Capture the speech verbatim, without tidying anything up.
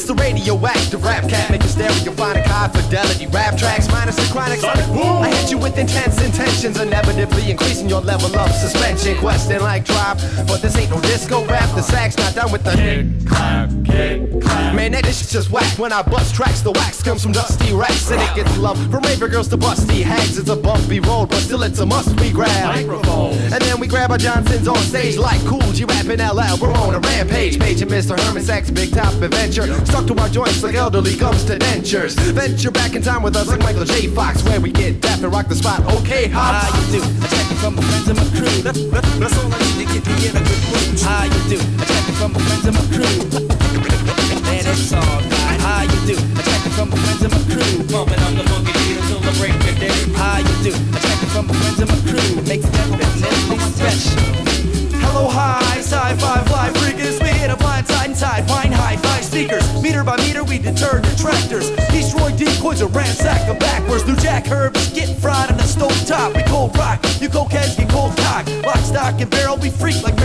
the radioactive rap cat, make a stereophonic high fidelity rap tracks minus the chronic sonic boom. I hit you with intense intentions, inevitably increasing your level of suspension. Question like tribe, but this ain't no disco rap. The sax not done with the kick, clap, kick, clap. Man, that shit's just whack. When I bust tracks, the wax comes from dusty racks, and it gets love from raver girls to busty hags. It's a bumpy road, but still it's a must we grab. Microphone. And then we grab our Johnsons on stage like Cool G rapping L L. We're on a rampage, page and Mister Herman Sack's big top adventure. Stuck to our joints like elderly comes to dentures. Venture back in time with us like Michael J. Fox, where we get daft and rock the spot. Okay, hops. How you do? I check it from my friends and my crew. That's, that's, that's all I need to get me in a good mood. How you do? I check it from my friends and my crew. Man, it's all right. How you do? I check it from my friends and my crew. Bumping on the boogie beat until the break of day. How you do? I check it from my friends and my crew. Makes it definitely special. Hello, hi, sci-fi fly freakers. We hit a blind side inside, fine hi-fi speakers. Meter by meter, we deter detractors. Destroy decoys or ransack them backwards. New jack herbs get fried on the stove top. We cold rock, you cokeheads get cold cock. Lock, stock, and barrel, we freak like